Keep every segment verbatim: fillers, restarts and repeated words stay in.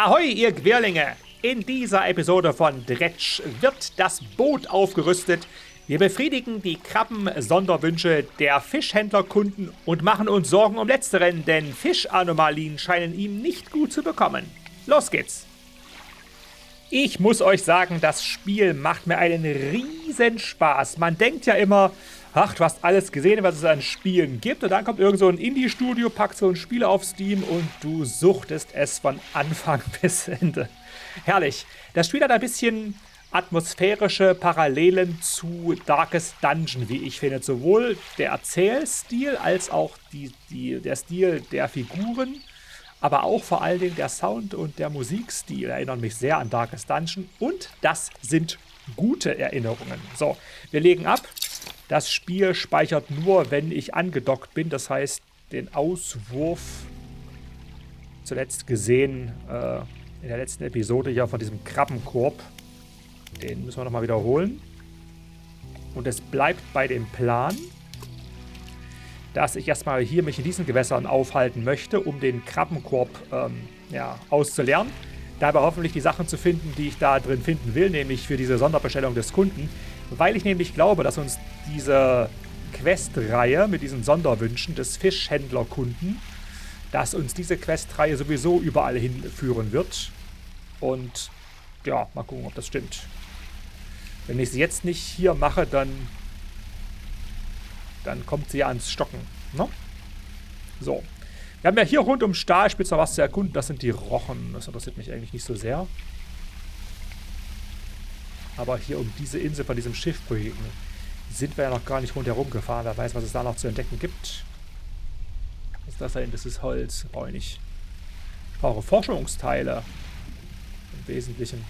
Ahoi, ihr Quirlinge! In dieser Episode von Dretsch wird das Boot aufgerüstet. Wir befriedigen die Krabben-Sonderwünsche der Fischhändlerkunden und machen uns Sorgen um Letzteren, denn Fischanomalien scheinen ihm nicht gut zu bekommen. Los geht's! Ich muss euch sagen, das Spiel macht mir einen riesen Spaß. Man denkt ja immer, ach, du hast alles gesehen, was es an Spielen gibt. Und dann kommt irgend so ein Indie-Studio, packt so ein Spiel auf Steam und du suchtest es von Anfang bis Ende. Herrlich. Das Spiel hat ein bisschen atmosphärische Parallelen zu Darkest Dungeon, wie ich finde. Sowohl der Erzählstil als auch die, die, der Stil der Figuren, aber auch vor allen Dingen der Sound und der Musikstil erinnern mich sehr an Darkest Dungeon. Und das sind gute Erinnerungen. So, wir legen ab. Das Spiel speichert nur, wenn ich angedockt bin. Das heißt, den Auswurf zuletzt gesehen äh, in der letzten Episode hier von diesem Krabbenkorb. Den müssen wir nochmal wiederholen. Und es bleibt bei dem Plan, dass ich erstmal hier mich in diesen Gewässern aufhalten möchte, um den Krabbenkorb ähm, ja, auszulernen. Dabei hoffentlich die Sachen zu finden, die ich da drin finden will, nämlich für diese Sonderbestellung des Kunden. Weil ich nämlich glaube, dass uns diese Questreihe mit diesen Sonderwünschen des Fischhändlerkunden, dass uns diese Questreihe sowieso überall hinführen wird. Und ja, mal gucken, ob das stimmt. Wenn ich sie jetzt nicht hier mache, dann, dann kommt sie ja ans Stocken. Ne? So. Wir haben ja hier rund um Stahlspitz noch was zu erkunden. Das sind die Rochen. Das interessiert mich eigentlich nicht so sehr. Aber hier um diese Insel von diesem Schiff sind wir ja noch gar nicht rundherum gefahren. Wer weiß, was es da noch zu entdecken gibt. Was ist das da hinten? Das ist Holz. Brauche ich nicht. Ich brauche Forschungsteile. Im Wesentlichen.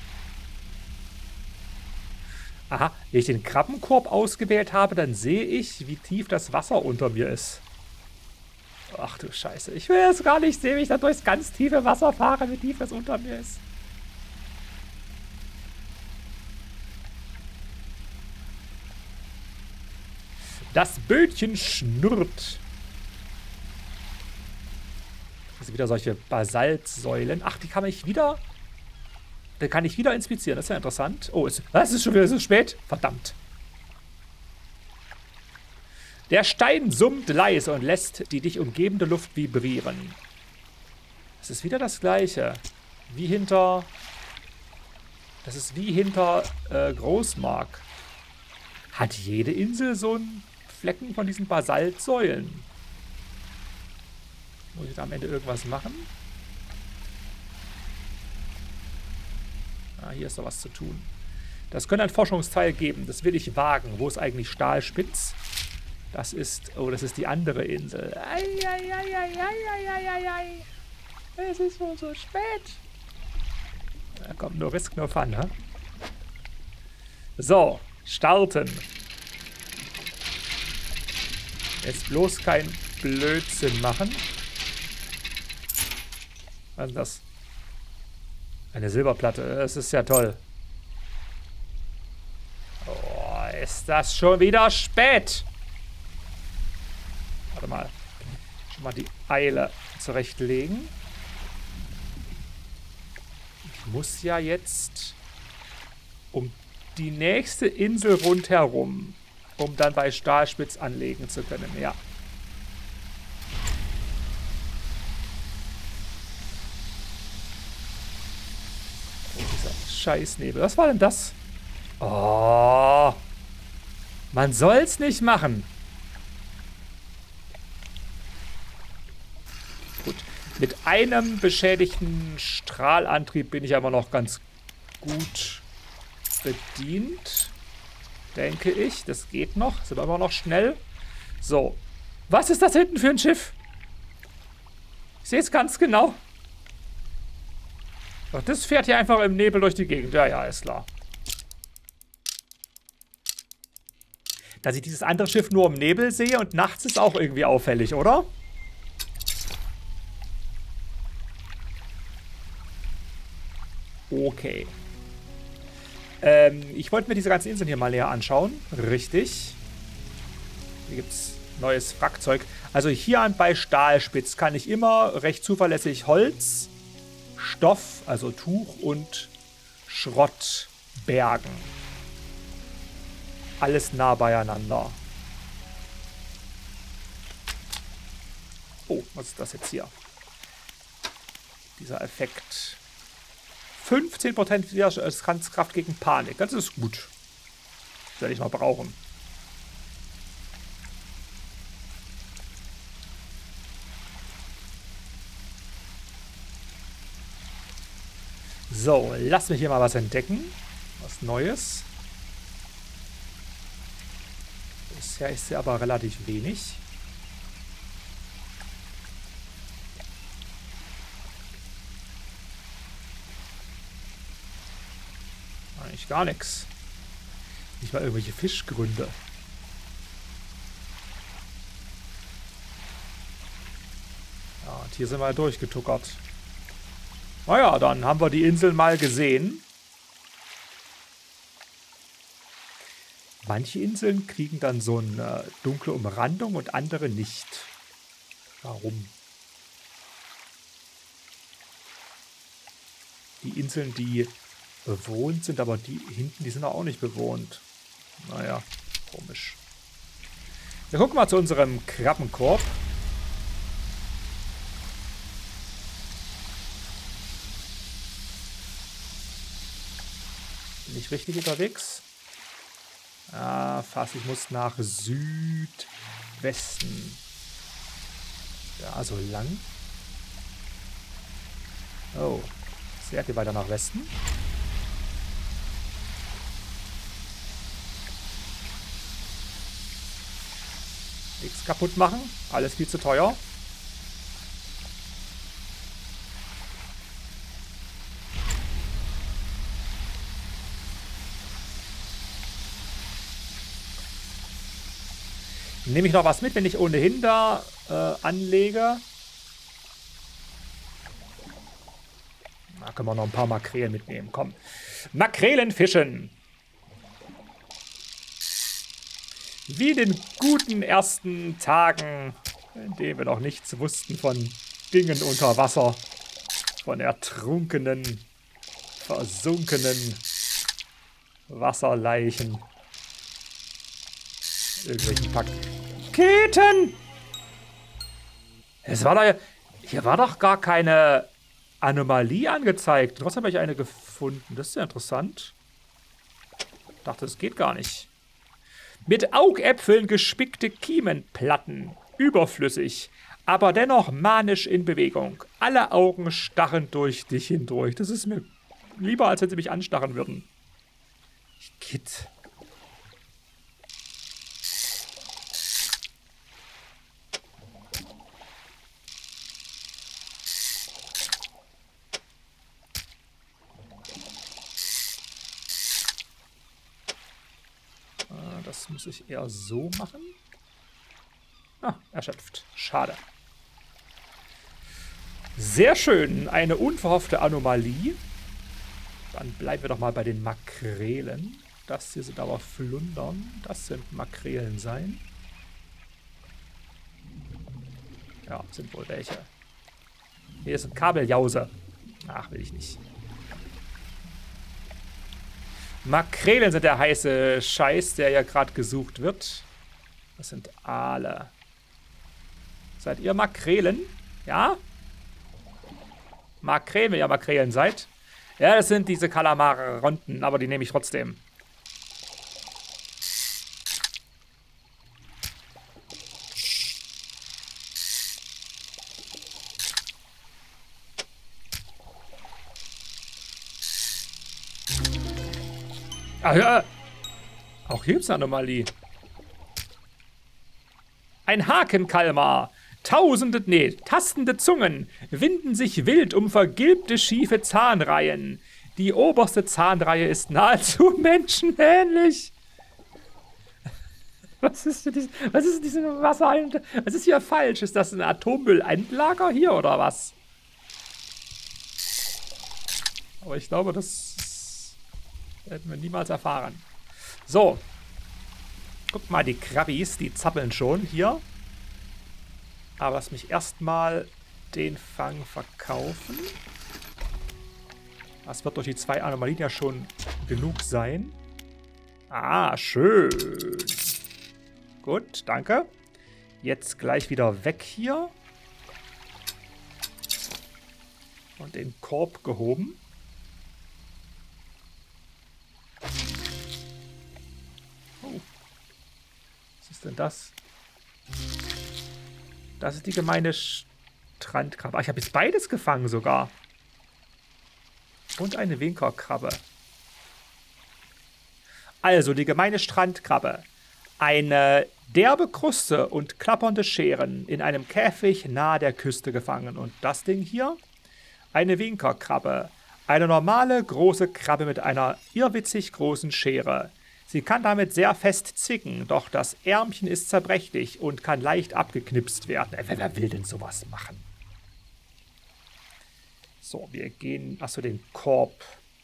Aha, wenn ich den Krabbenkorb ausgewählt habe, dann sehe ich, wie tief das Wasser unter mir ist. Ach du Scheiße. Ich will es gar nicht sehen, wie ich da durchs ganz tiefe Wasser fahre, wie tief das unter mir ist. Das Bötchen schnurrt. Das sind wieder solche Basaltsäulen. Ach, die kann ich wieder... Die kann ich wieder inspizieren. Das ist ja interessant. Oh, es ist, ist schon wieder so spät. Verdammt. Der Stein summt leise und lässt die dich umgebende Luft vibrieren. Es ist wieder das Gleiche. Wie hinter... Das ist wie hinter äh, Großmark. Hat jede Insel so einen Flecken von diesen Basaltsäulen? Muss ich da am Ende irgendwas machen? Ah, hier ist doch was zu tun. Das könnte ein Forschungsteil geben. Das will ich wagen. Wo ist eigentlich Stahlspitz? Das ist... Oh, das ist die andere Insel. Eieieiei. Es ist wohl so spät. Da kommt nur Risk, nur Fun, ne? So, starten. Jetzt bloß kein Blödsinn machen. Was ist das? Eine Silberplatte. Das ist ja toll. Oh, ist das schon wieder spät? Warte mal. Schon mal die Eile zurechtlegen. Ich muss ja jetzt um die nächste Insel rundherum, um dann bei Stahlspitz anlegen zu können. Ja. Oh, dieser Scheißnebel. Was war denn das? Oh. Man soll's nicht machen. Gut. Mit einem beschädigten Strahlantrieb bin ich aber noch ganz gut bedient. Denke ich. Das geht noch. Sind wir aber noch schnell. So. Was ist das hinten für ein Schiff? Ich sehe es ganz genau. Ach, das fährt hier einfach im Nebel durch die Gegend. Ja, ja, ist klar. Dass ich dieses andere Schiff nur im Nebel sehe und nachts ist auch irgendwie auffällig, oder? Okay. Ähm, ich wollte mir diese ganzen Inseln hier mal näher anschauen. Richtig. Hier gibt es neues Wrackzeug. Also hier an bei Stahlspitz kann ich immer recht zuverlässig Holz Stoff, also Tuch und Schrott bergen. Alles nah beieinander. Oh, was ist das jetzt hier? Dieser Effekt. fünfzehn Prozent Widerstandskraft gegen Panik. Das ist gut. Das werde ich mal brauchen. So, lass mich hier mal was entdecken. Was Neues. Bisher ist sie aber relativ wenig. Eigentlich gar nichts. Nicht mal irgendwelche Fischgründe. Ja, und hier sind wir durchgetuckert. Naja, dann haben wir die Insel mal gesehen. Manche Inseln kriegen dann so eine dunkle Umrandung und andere nicht. Warum? Die Inseln, die bewohnt sind, aber die hinten, die sind auch nicht bewohnt. Naja, komisch. Wir gucken mal zu unserem Krabbenkorb. Bin ich richtig unterwegs? Ah, fast. Ich muss nach Südwesten. Ja, so lang. Oh. Sehr viel weiter nach Westen. Nichts kaputt machen. Alles viel zu teuer. Nehme ich noch was mit, wenn ich ohnehin da äh, anlege? Da können wir noch ein paar Makrelen mitnehmen. Komm. Makrelen fischen. Wie in den guten ersten Tagen, in denen wir noch nichts wussten von Dingen unter Wasser. Von ertrunkenen, versunkenen Wasserleichen. Irgendwelchen Paketen. Es war da, hier war doch gar keine Anomalie angezeigt. Trotzdem habe ich eine gefunden. Das ist ja interessant. Ich dachte, es geht gar nicht. Mit Augäpfeln gespickte Kiemenplatten. Überflüssig, aber dennoch manisch in Bewegung. Alle Augen starren durch dich hindurch. Das ist mir lieber, als wenn sie mich anstarren würden. Kit. Das muss ich eher so machen. Ah, erschöpft. Schade. Sehr schön. Eine unverhoffte Anomalie. Dann bleiben wir doch mal bei den Makrelen. Das hier sind aber Flundern. Das sind Makrelen sein. Ja, sind wohl welche. Hier ist ein Kabeljause. Ach, will ich nicht. Makrelen sind der heiße Scheiß, der ja gerade gesucht wird. Das sind Aale. Seid ihr Makrelen? Ja? Makrelen, wenn ihr Makrelen seid. Ja, das sind diese Kalamaronten, aber die nehme ich trotzdem. Ah, ja. Auch hier gibt es eine Anomalie. Ein Hakenkalmar. Tausende, nee, tastende Zungen winden sich wild um vergilbte, schiefe Zahnreihen. Die oberste Zahnreihe ist nahezu menschenähnlich. Was ist denn dieses, was ist diese Wasser? Was ist hier falsch? Ist das ein Atommüllendlager hier oder was? Aber ich glaube, das hätten wir niemals erfahren. So. Guckt mal, die Krabbis, die zappeln schon hier. Aber lass mich erstmal den Fang verkaufen. Das wird durch die zwei Anomalien ja schon genug sein. Ah, schön. Gut, danke. Jetzt gleich wieder weg hier. Und den Korb gehoben. Oh. Was ist denn das? Das ist die gemeine Strandkrabbe. Ah, ich habe jetzt beides gefangen sogar. Und eine Winkerkrabbe. Also, die gemeine Strandkrabbe. Eine derbe Kruste und klappernde Scheren in einem Käfig nahe der Küste gefangen. Und das Ding hier? Eine Winkerkrabbe. Eine normale, große Krabbe mit einer irrwitzig großen Schere. Sie kann damit sehr fest zwicken, doch das Ärmchen ist zerbrechlich und kann leicht abgeknipst werden. Äh, wer will denn sowas machen? So, wir gehen... Achso, den Korb.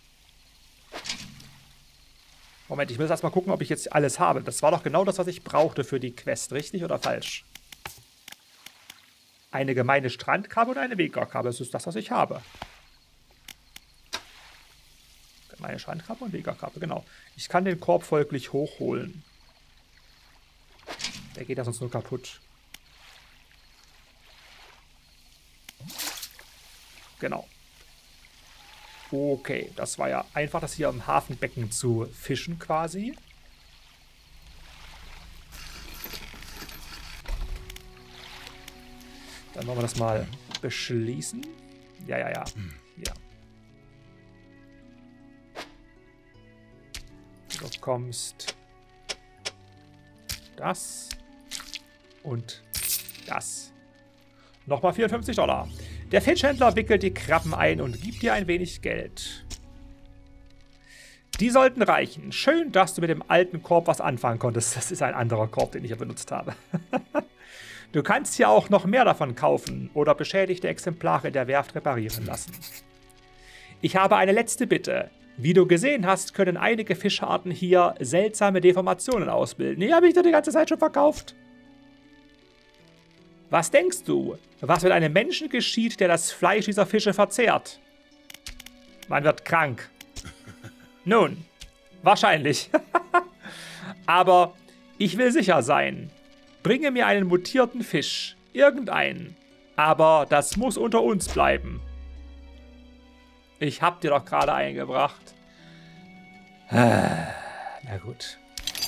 Moment, ich muss erst mal gucken, ob ich jetzt alles habe. Das war doch genau das, was ich brauchte für die Quest. Richtig oder falsch? Eine gemeine Strandkrabbe und eine Winkerkrabbe. Das ist das, was ich habe. Gemeine Strandkrabbe und Winkerkrabbe, genau. Ich kann den Korb folglich hochholen. Der geht ja sonst nur kaputt. Genau. Okay, das war ja einfach, das hier im Hafenbecken zu fischen quasi. Dann wollen wir das mal beschließen. Ja, ja, ja. Ja. Du bekommst das und das. Nochmal vierundfünfzig Dollar. Der Fischhändler wickelt die Krabben ein und gibt dir ein wenig Geld. Die sollten reichen. Schön, dass du mit dem alten Korb was anfangen konntest. Das ist ein anderer Korb, den ich ja benutzt habe. Du kannst hier auch noch mehr davon kaufen oder beschädigte Exemplare in der Werft reparieren lassen. Ich habe eine letzte Bitte. Wie du gesehen hast, können einige Fischarten hier seltsame Deformationen ausbilden. Die habe ich dir die ganze Zeit schon verkauft. Was denkst du, was mit einem Menschen geschieht, der das Fleisch dieser Fische verzehrt? Man wird krank. Nun, wahrscheinlich. Aber ich will sicher sein. Bringe mir einen mutierten Fisch. Irgendeinen. Aber das muss unter uns bleiben. Ich hab dir doch gerade eingebracht. Na gut.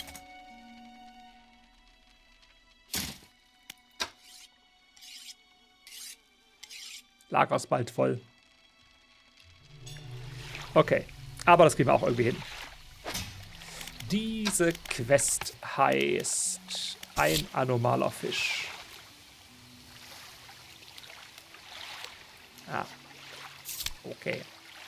Lager ist bald voll. Okay. Aber das kriegen wir auch irgendwie hin. Diese Quest heißt ein anomaler Fisch. Ah. Okay.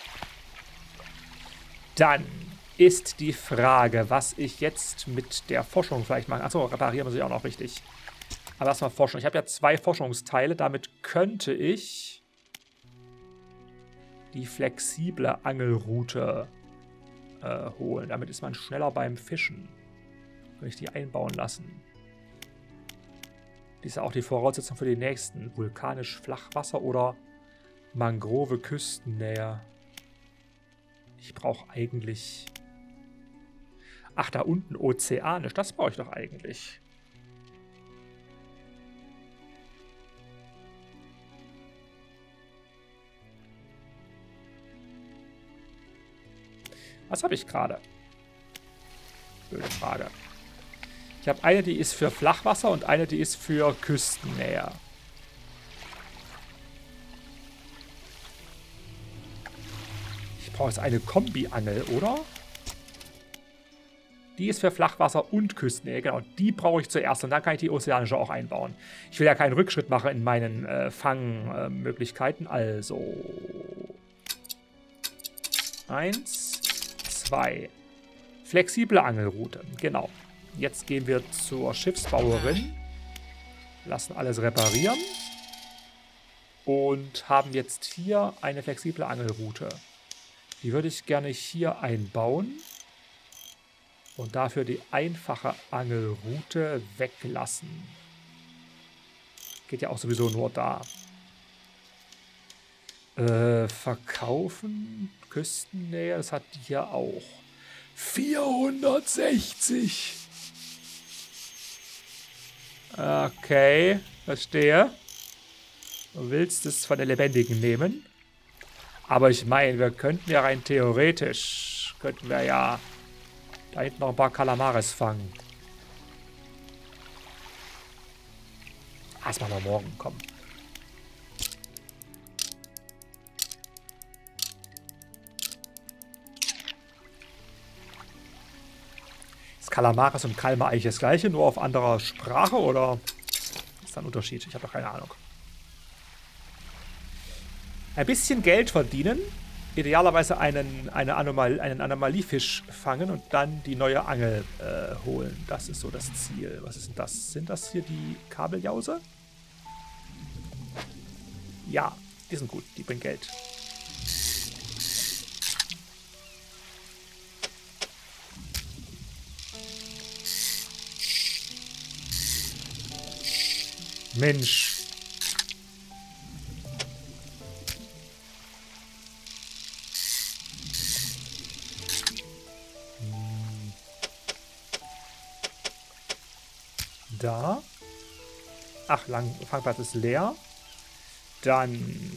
Dann ist die Frage, was ich jetzt mit der Forschung vielleicht mache. Achso, reparieren muss ich auch noch richtig. Aber erstmal Forschung. Ich habe ja zwei Forschungsteile. Damit könnte ich die flexible Angelroute äh, holen. Damit ist man schneller beim Fischen. Kann ich die einbauen lassen. Die ist ja auch die Voraussetzung für die nächsten. Vulkanisch Flachwasser oder Mangrove Küstennähe. Ich brauche eigentlich... Ach, da unten ozeanisch. Das brauche ich doch eigentlich. Was habe ich gerade? Blöde Frage. Ich habe eine, die ist für Flachwasser und eine, die ist für Küstennähe. Ich brauche jetzt eine Kombi-Angel, oder? Die ist für Flachwasser und Küstennähe, genau. Die brauche ich zuerst und dann kann ich die ozeanische auch einbauen. Ich will ja keinen Rückschritt machen in meinen äh, Fangmöglichkeiten. Äh, also... Eins, zwei. Flexible Angelroute, genau. Jetzt gehen wir zur Schiffsbauerin. Lassen alles reparieren. Und haben jetzt hier eine flexible Angelroute. Die würde ich gerne hier einbauen. Und dafür die einfache Angelroute weglassen. Geht ja auch sowieso nur da. Äh, verkaufen, Küstennähe, das hat die hier auch. vierhundertsechzig. Okay, verstehe. Du willst es von den Lebendigen nehmen. Aber ich meine, wir könnten ja rein theoretisch, könnten wir ja da hinten noch ein paar Kalamares fangen. Ah, das machen wir morgen, komm. Ist Kalamares und Kalmar eigentlich das gleiche, nur auf anderer Sprache oder ist da ein Unterschied? Ich habe doch keine Ahnung. Ein bisschen Geld verdienen, idealerweise einen, eine Anomal, einen Anomaliefisch fangen und dann die neue Angel äh, holen. Das ist so das Ziel. Was ist denn das? Sind das hier die Kabeljause? Ja, die sind gut. Die bringen Geld. Mensch. Da. Ach, lang, Fangplatz ist leer. Dann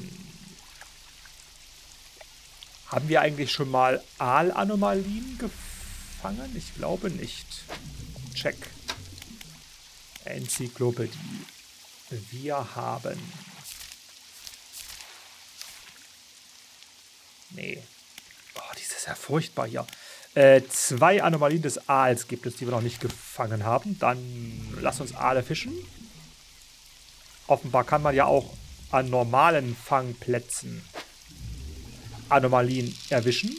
haben wir eigentlich schon mal Aalanomalien gefangen? Ich glaube nicht. Check. Enzyklopädie. Wir haben... Nee. Oh, dieses ist ja furchtbar hier. Äh, zwei Anomalien des Aals gibt es, die wir noch nicht gefangen haben. Dann lass uns Aale fischen. Offenbar kann man ja auch an normalen Fangplätzen Anomalien erwischen.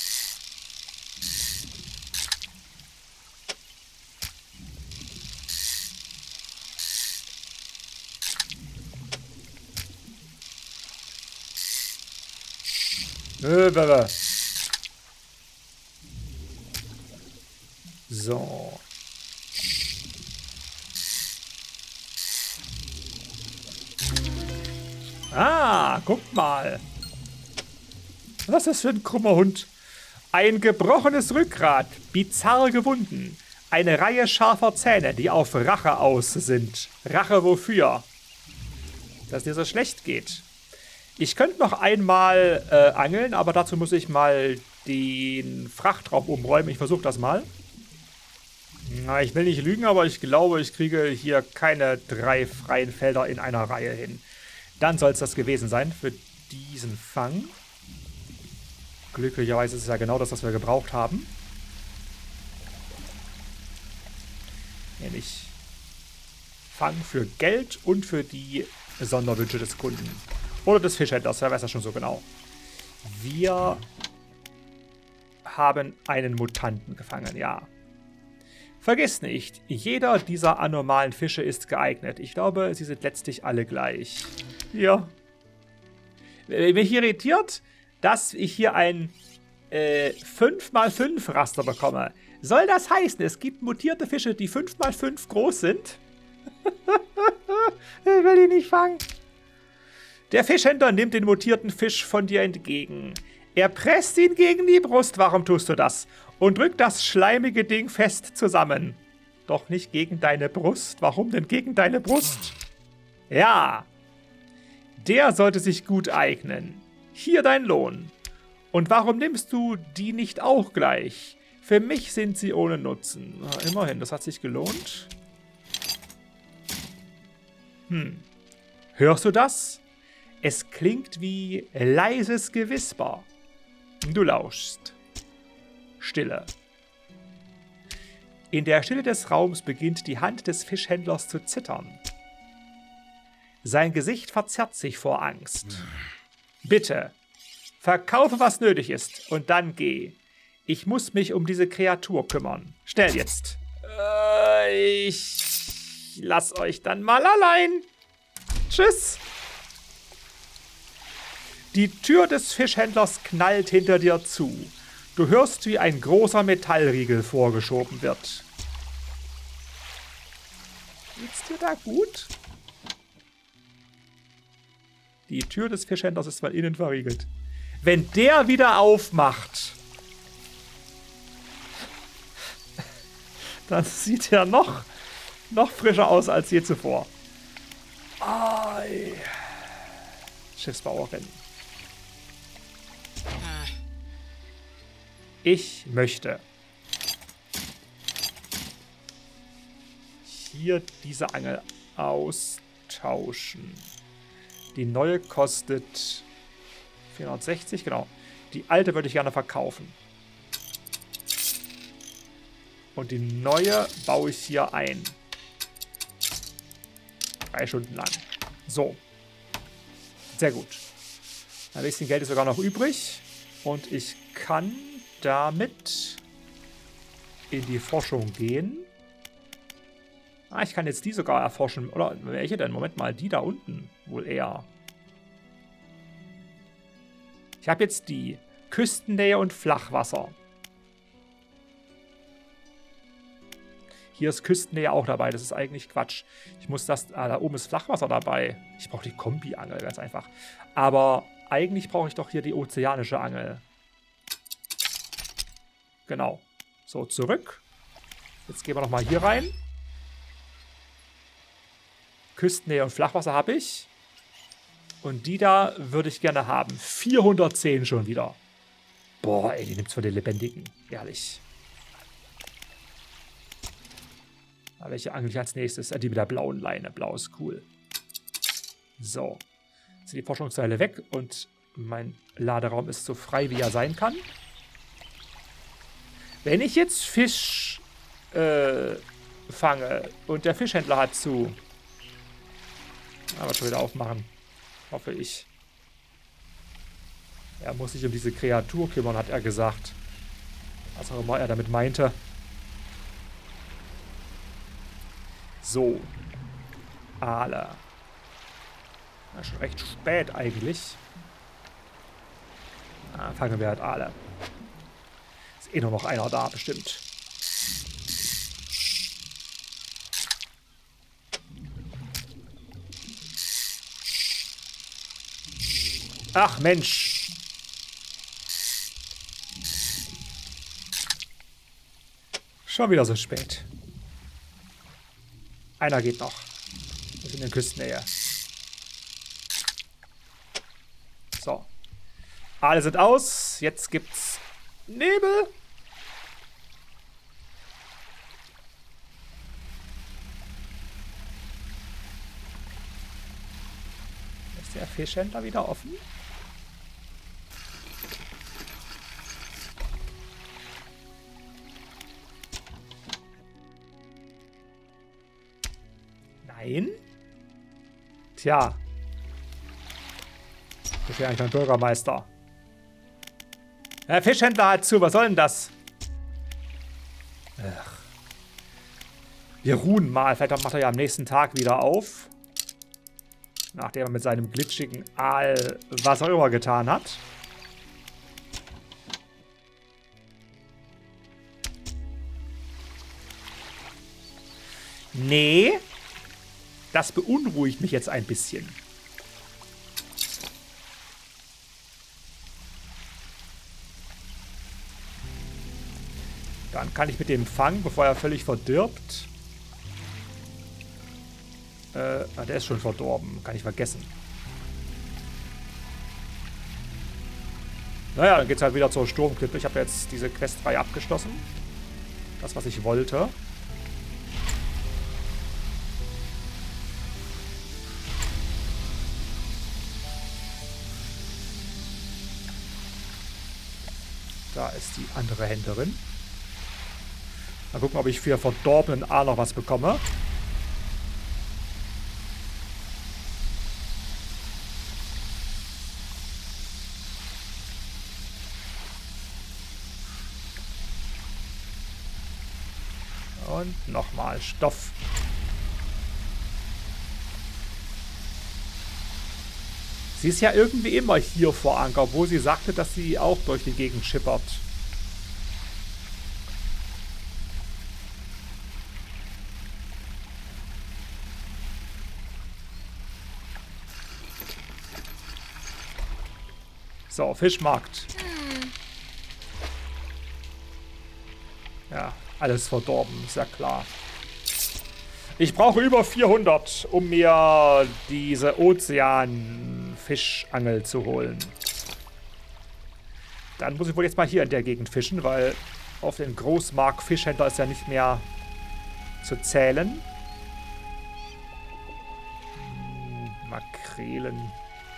Äh, So. Ah, guckt mal. Was ist das für ein krummer Hund? Ein gebrochenes Rückgrat, bizarr gewunden. Eine Reihe scharfer Zähne, die auf Rache aus sind. Rache wofür? Dass dir so schlecht geht. Ich könnte noch einmal äh, angeln, aber dazu muss ich mal den Frachtraum umräumen. Ich versuche das mal. Na, ich will nicht lügen, aber ich glaube, ich kriege hier keine drei freien Felder in einer Reihe hin. Dann soll es das gewesen sein für diesen Fang. Glücklicherweise ist es ja genau das, was wir gebraucht haben. Nämlich Fang für Geld und für die Sonderwünsche des Kunden. Oder des Fischhändlers, wer weiß das schon so genau. Wir haben einen Mutanten gefangen, ja. Vergiss nicht, jeder dieser anormalen Fische ist geeignet. Ich glaube, sie sind letztlich alle gleich. Ja. Mich irritiert, dass ich hier ein äh, fünf mal fünf Raster bekomme. Soll das heißen, es gibt mutierte Fische, die fünf mal fünf groß sind? Ich will die nicht fangen. Der Fischhändler nimmt den mutierten Fisch von dir entgegen. Er presst ihn gegen die Brust. Warum tust du das? Und drückt das schleimige Ding fest zusammen. Doch nicht gegen deine Brust. Warum denn gegen deine Brust? Ja. Der sollte sich gut eignen. Hier dein Lohn. Und warum nimmst du die nicht auch gleich? Für mich sind sie ohne Nutzen. Na, immerhin, das hat sich gelohnt. Hm. Hörst du das? Es klingt wie leises Gewisper. Du lauschst. Stille. In der Stille des Raums beginnt die Hand des Fischhändlers zu zittern. Sein Gesicht verzerrt sich vor Angst. Bitte, verkaufe, was nötig ist, und dann geh. Ich muss mich um diese Kreatur kümmern. Schnell jetzt. Äh, ich lass euch dann mal allein. Tschüss. Die Tür des Fischhändlers knallt hinter dir zu. Du hörst, wie ein großer Metallriegel vorgeschoben wird. Geht's dir da gut? Die Tür des Fischhändlers ist von innen verriegelt. Wenn der wieder aufmacht, dann sieht er noch, noch frischer aus als je zuvor. Ai. Schiffsbauerin. Ich möchte hier diese Angel austauschen. Die neue kostet vierhundertsechzig, genau. Die alte würde ich gerne verkaufen. Und die neue baue ich hier ein. Drei Stunden lang. So. Sehr gut. Ein bisschen Geld ist sogar noch übrig. Und ich kann damit in die Forschung gehen. Ah, ich kann jetzt die sogar erforschen. Oder welche denn? Moment mal, die da unten. Wohl eher. Ich habe jetzt die Küstennähe und Flachwasser. Hier ist Küstennähe auch dabei. Das ist eigentlich Quatsch. Ich muss das... Ah, da oben ist Flachwasser dabei. Ich brauche die Kombi-Angel, ganz einfach. Aber eigentlich brauche ich doch hier die ozeanische Angel. Genau. So, zurück. Jetzt gehen wir nochmal hier rein. Küstennähe und Flachwasser habe ich. Und die da würde ich gerne haben. vierhundertzehn schon wieder. Boah, ey, die nimmt es von den Lebendigen. Ehrlich. Aber welche angel ich als nächstes? Die mit der blauen Leine. Blau ist cool. So. Jetzt sind die Forschungsteile weg und mein Laderaum ist so frei, wie er sein kann. Wenn ich jetzt Fisch äh, fange und der Fischhändler hat zu... Aber schon wieder aufmachen. Hoffe ich. Er muss sich um diese Kreatur kümmern, hat er gesagt. Was auch immer er damit meinte. So. Aale. Ja, schon recht spät eigentlich. Na, fangen wir halt Aale. Ist eh nur noch einer da, bestimmt. Ach, Mensch. Schon wieder so spät. Einer geht noch. Wir sind in der Küstennähe. So. Alle sind aus. Jetzt gibt's Nebel. Ist der Fischhändler wieder offen? Nein? Tja. Das wäre eigentlich ein Bürgermeister. Der Fischhändler hat zu. Was soll denn das? Ach. Wir ruhen mal. Vielleicht macht er ja am nächsten Tag wieder auf. Nachdem er mit seinem glitschigen Aal was auch immer getan hat. Nee. Das beunruhigt mich jetzt ein bisschen. Dann kann ich mit dem Fang, bevor er völlig verdirbt. Äh, der ist schon verdorben. Kann ich vergessen. Naja, dann geht es halt wieder zur Sturmklippe. Ich habe jetzt diese Questreihe abgeschlossen. Das, was ich wollte. Da ist die andere Händlerin. Mal gucken, ob ich für verdorbenen Aal noch was bekomme. Und nochmal Stoff. Sie ist ja irgendwie immer hier vor Anker, obwohl sie sagte, dass sie auch durch die Gegend schippert. So, Fischmarkt. Ja, alles verdorben, ist ja klar. Ich brauche über vierhundert, um mir diese Ozeanfischangel zu holen. Dann muss ich wohl jetzt mal hier in der Gegend fischen, weil auf den Großmarkt-Fischhändler ist ja nicht mehr zu zählen. Hm, Makrelen.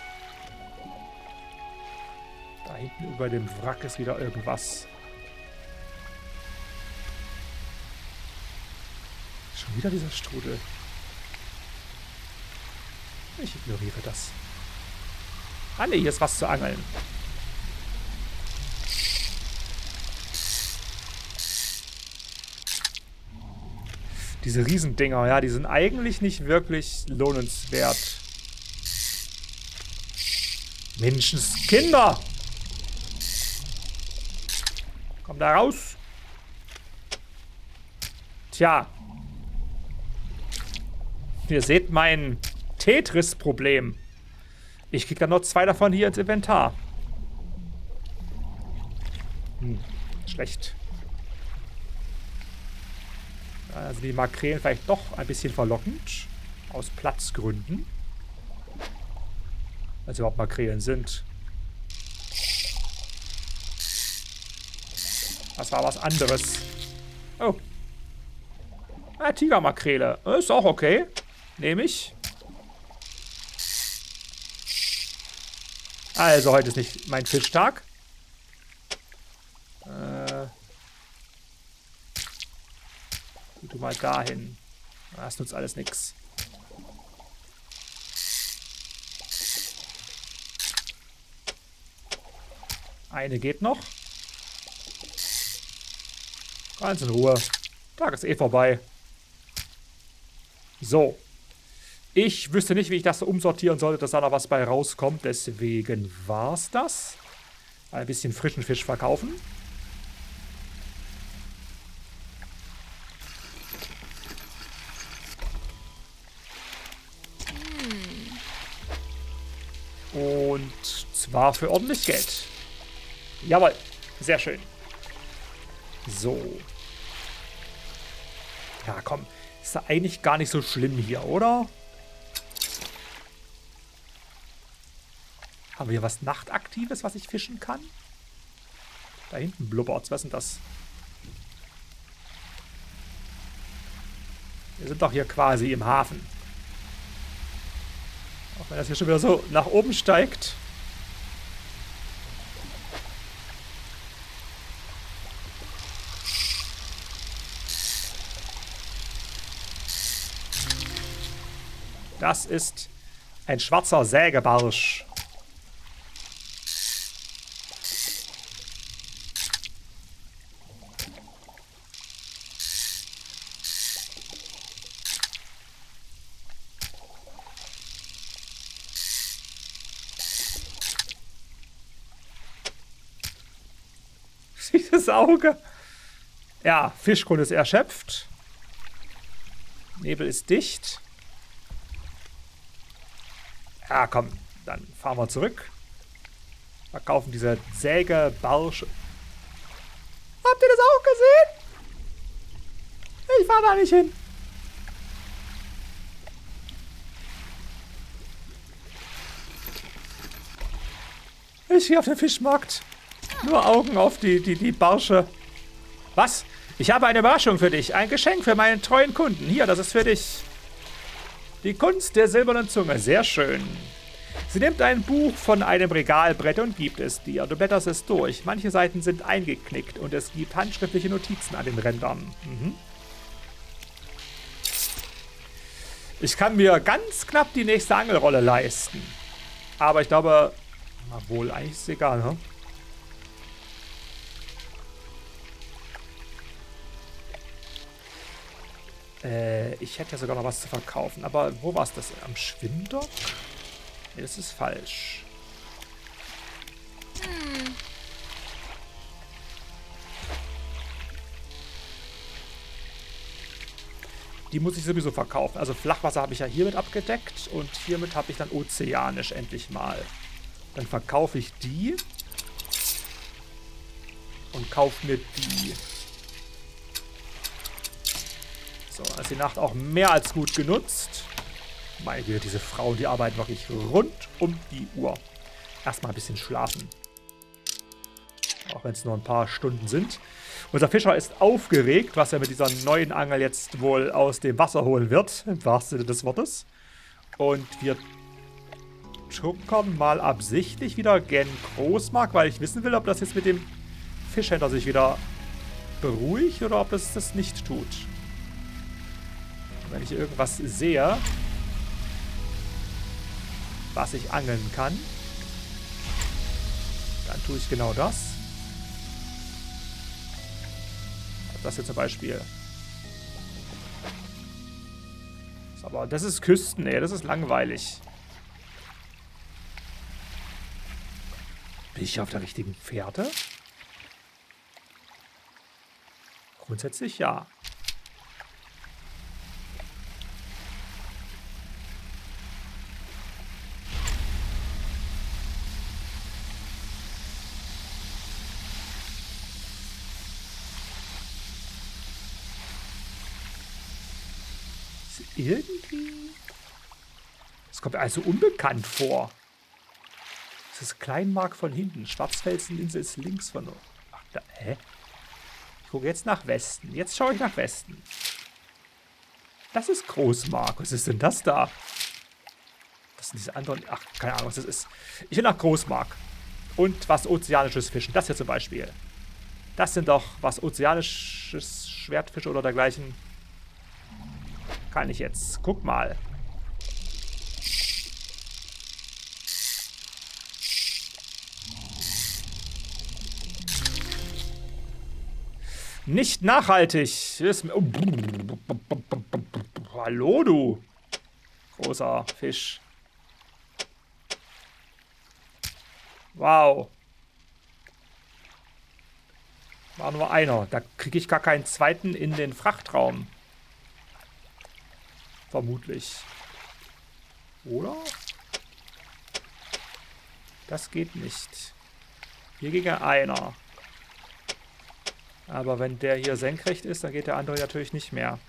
Da hinten über dem Wrack ist wieder irgendwas. Schon wieder dieser Strudel. Ich ignoriere das. Ah ne, hier ist was zu angeln. Diese Riesendinger, ja, die sind eigentlich nicht wirklich lohnenswert. Menschenskinder! Komm da raus! Tja. Ihr seht mein Tetris-Problem. Ich krieg dann noch zwei davon hier ins Inventar. Hm, schlecht. Also die Makrelen vielleicht doch ein bisschen verlockend. Aus Platzgründen. Weil es überhaupt Makrelen sind. Das war was anderes. Oh. Ah, Tigermakrele. Ist auch okay. Nehme ich. Also, heute ist nicht mein Fischtag. Äh. Geh du mal dahin. Das nutzt alles nichts. Eine geht noch. Ganz in Ruhe. Tag ist eh vorbei. So. Ich wüsste nicht, wie ich das so umsortieren sollte, dass da noch was bei rauskommt. Deswegen war es das. Ein bisschen frischen Fisch verkaufen. Und zwar für ordentlich Geld. Jawohl. Sehr schön. So. Ja, komm. Ist da eigentlich gar nicht so schlimm hier, oder? Haben wir hier was Nachtaktives, was ich fischen kann? Da hinten blubbert. Was ist denn das? Wir sind doch hier quasi im Hafen. Auch wenn das hier schon wieder so nach oben steigt. Das ist ein schwarzer Sägebarsch. Dieses Auge. Ja, Fischgrund ist erschöpft. Nebel ist dicht. Ja, komm, dann fahren wir zurück. Verkaufen diese Sägebarsche. Habt ihr das auch gesehen? Ich fahre da nicht hin. Ich gehe auf den Fischmarkt. Nur Augen auf die, die, die Barsche. Was? Ich habe eine Überraschung für dich. Ein Geschenk für meinen treuen Kunden. Hier, das ist für dich. Die Kunst der silbernen Zunge. Sehr schön. Sie nimmt ein Buch von einem Regalbrett und gibt es dir. Du blätterst es durch. Manche Seiten sind eingeknickt und es gibt handschriftliche Notizen an den Rändern. Mhm. Ich kann mir ganz knapp die nächste Angelrolle leisten. Aber ich glaube, na wohl, eigentlich ist es egal, ne? Äh, ich hätte ja sogar noch was zu verkaufen. Aber wo war es das? Am Schwimmdock? Nee, das ist falsch. Hm. Die muss ich sowieso verkaufen. Also Flachwasser habe ich ja hiermit abgedeckt. Und hiermit habe ich dann ozeanisch endlich mal. Dann verkaufe ich die. Und kaufe mir die. So, dann ist die Nacht auch mehr als gut genutzt. Meine Güte, diese Frauen, die arbeiten wirklich rund um die Uhr. Erstmal ein bisschen schlafen. Auch wenn es nur ein paar Stunden sind. Unser Fischer ist aufgeregt, was er mit dieser neuen Angel jetzt wohl aus dem Wasser holen wird. Im wahrsten Sinne des Wortes. Und wir tuckern mal absichtlich wieder gen Großmarkt, weil ich wissen will, ob das jetzt mit dem Fischhändler sich wieder beruhigt oder ob das das nicht tut. Wenn ich irgendwas sehe, was ich angeln kann, dann tue ich genau das. Das hier zum Beispiel. Aber das ist Küsten, ey. Das ist langweilig. Bin ich auf der richtigen Fährte? Grundsätzlich ja. Irgendwie... Es kommt mir also unbekannt vor. Das ist Kleinmark von hinten. Schwarzfelseninsel ist links von... Ach, da... Hä? Ich gucke jetzt nach Westen. Jetzt schaue ich nach Westen. Das ist Großmark. Was ist denn das da? Das sind diese anderen... Ach, keine Ahnung, was das ist. Ich will nach Großmark. Und was ozeanisches Fischen. Das hier zum Beispiel. Das sind doch was ozeanisches Schwertfische oder dergleichen. Kann ich jetzt. Guck mal. Nicht nachhaltig. Ist, oh, hallo, du. Großer Fisch. Wow. War nur einer. Da kriege ich gar keinen zweiten in den Frachtraum. Vermutlich. Oder? Das geht nicht. Hier ginge einer. Aber wenn der hier senkrecht ist, dann geht der andere natürlich nicht mehr.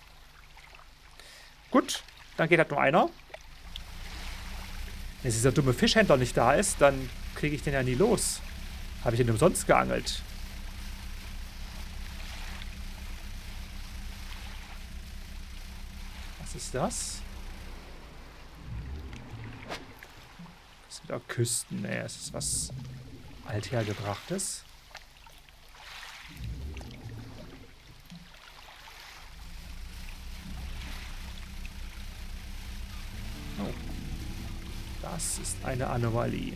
Gut, dann geht halt nur einer. Wenn dieser dumme Fischhändler nicht da ist, dann kriege ich den ja nie los. Habe ich ihn umsonst geangelt. Was ist das? Das ist wieder Küsten. Nee, es ist was althergebrachtes. Oh. Das ist eine Anomalie.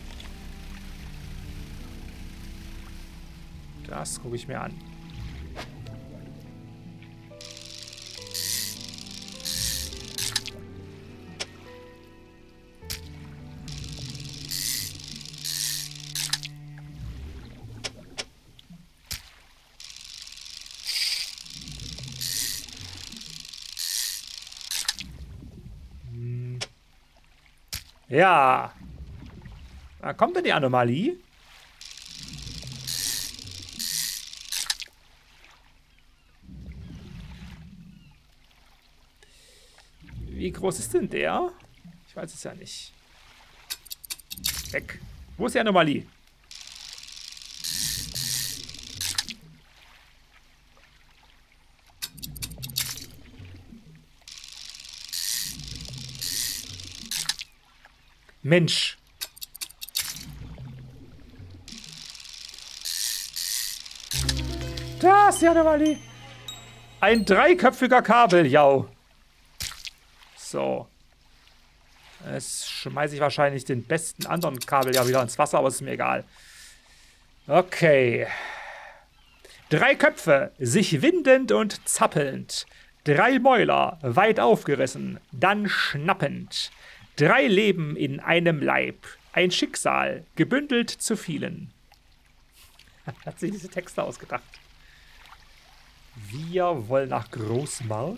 Das gucke ich mir an. Ja. Da kommt denn die Anomalie? Wie groß ist denn der? Ich weiß es ja nicht. Weg. Wo ist die Anomalie? Mensch. Da ist die Anomalie. Ein dreiköpfiger Kabeljau. So. Jetzt schmeiße ich wahrscheinlich den besten anderen Kabeljau wieder ins Wasser, aber es ist mir egal. Okay. Drei Köpfe, sich windend und zappelnd. Drei Mäuler, weit aufgerissen, dann schnappend. Drei Leben in einem Leib. Ein Schicksal, gebündelt zu vielen. Hat sich diese Texte ausgedacht. Wir wollen nach Großmark.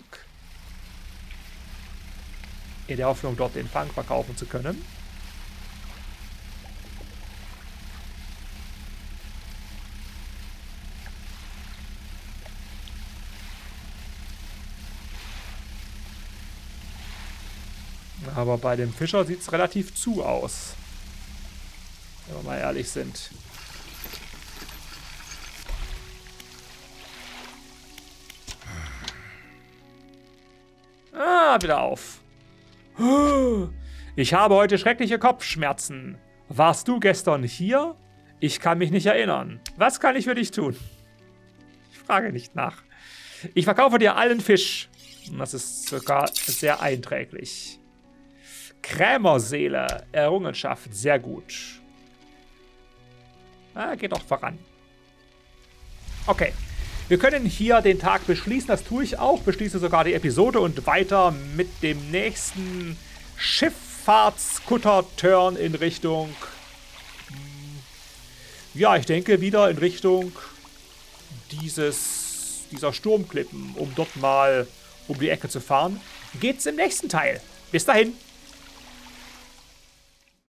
In der Hoffnung, dort den Fang verkaufen zu können. Aber bei dem Fischer sieht es relativ zu aus. Wenn wir mal ehrlich sind. Ah, wieder auf. Ich habe heute schreckliche Kopfschmerzen. Warst du gestern hier? Ich kann mich nicht erinnern. Was kann ich für dich tun? Ich frage nicht nach. Ich verkaufe dir allen Fisch. Das ist sogar sehr einträglich. Krämerseele. Errungenschaft. Sehr gut. Ah, geht doch voran. Okay. Wir können hier den Tag beschließen. Das tue ich auch. Beschließe sogar die Episode und weiter mit dem nächsten Schifffahrtskutter-Turn in Richtung... Ja, ich denke wieder in Richtung dieses, dieser Sturmklippen, um dort mal um die Ecke zu fahren. Geht's im nächsten Teil. Bis dahin.